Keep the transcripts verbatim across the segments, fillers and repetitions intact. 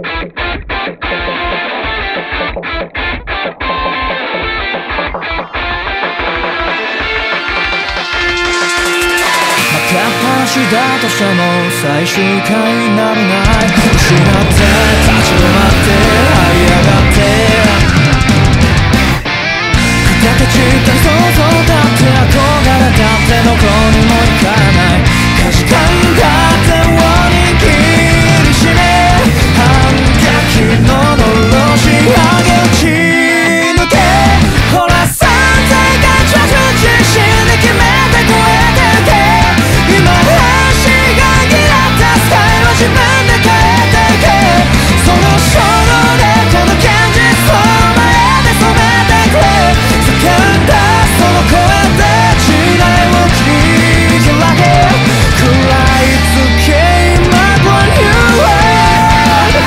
だとしても最終回にならない失って立ち止まって這い上がって砕け散った想像だって憧れだってどこにも行かない価値観だってを握りしめ反撃ののろし上げ打ち抜けほらさんぜんが着地しに決めて超えてけ今自分で変えていけその衝動でこの現実を前で染めてくれ叫んだその声で時代を切り開け食らいつけ今 Brand New World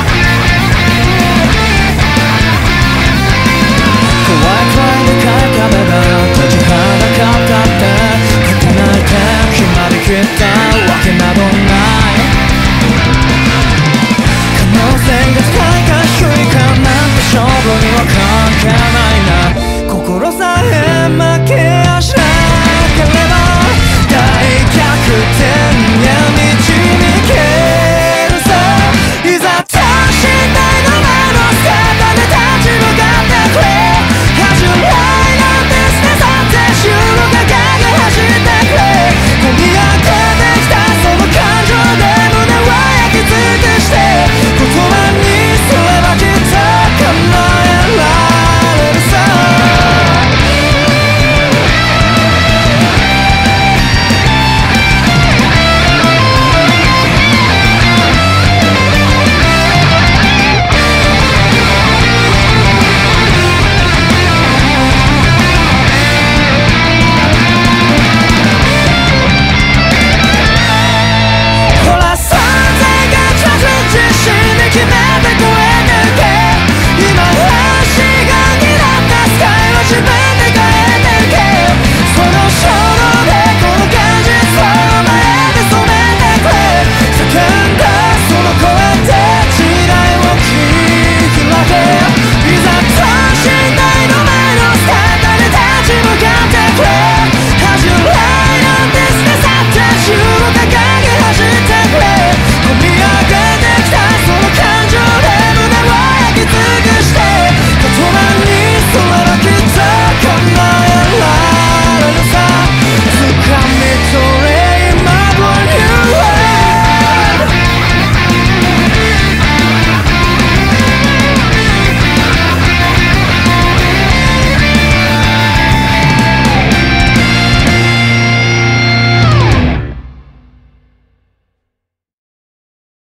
怖いくらいでかい壁が立ちはだかったって立てないで決まりきったわけなどない可能性が高いか低いかなんて勝負には関係ない